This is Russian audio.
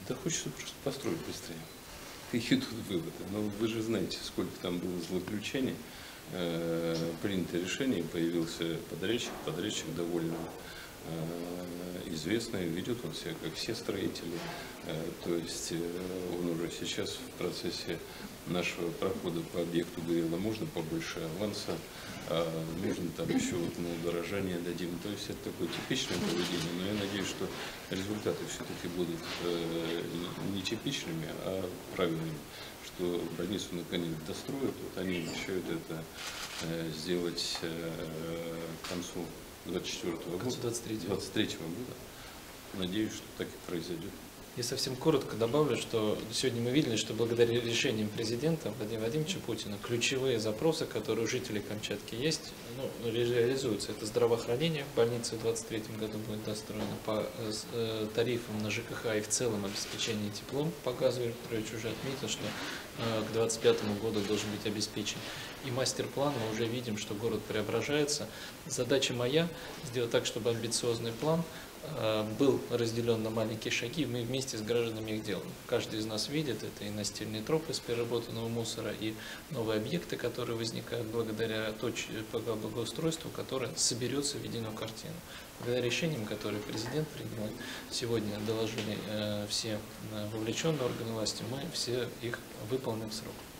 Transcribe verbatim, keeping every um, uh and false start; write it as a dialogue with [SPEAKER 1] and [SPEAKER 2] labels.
[SPEAKER 1] Да хочется просто построить быстрее. Какие тут выводы? Но вы же знаете, сколько там было злоключений. Э, принято решение, появился подрядчик, подрядчик довольно э, известный, ведет он себя как все строители. Э, то есть э, он уже сейчас в процессе нашего прохода по объекту говорил, а можно побольше аванса, а нужно там еще вот на удорожание дадим. То есть это такое типичное поведение, но я надеюсь, что результаты все-таки будут э, не типичными, а правильными, что больницу наконец достроят, вот они обещают это э, сделать э, к концу двадцать четвёртого года, двадцать третьего года. Надеюсь, что так и произойдет.
[SPEAKER 2] Я совсем коротко добавлю, что сегодня мы видели, что благодаря решениям президента Владимира Владимировича Путина ключевые запросы, которые у жителей Камчатки есть, ну, реализуются. Это здравоохранение, больница в двадцать третьем году будет достроена, по э, тарифам на ЖКХ и в целом обеспечение теплом по газу. Игорь Петрович уже отметил, что э, к двадцать пятому году должен быть обеспечен. И мастер-план, мы уже видим, что город преображается. Задача моя сделать так, чтобы амбициозный план был разделен на маленькие шаги, мы вместе с гражданами их делаем. Каждый из нас видит, это и настильный троп из переработанного мусора, и новые объекты, которые возникают благодаря благоустройству, которое соберется в единую картину. Благодаря решениям, которые президент принимает, сегодня доложили все вовлеченные органы власти, мы все их выполним в срок.